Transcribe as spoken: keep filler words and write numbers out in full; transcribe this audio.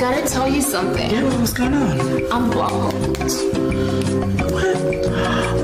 gotta tell you something. Yeah, what's going on? I'm bald. What?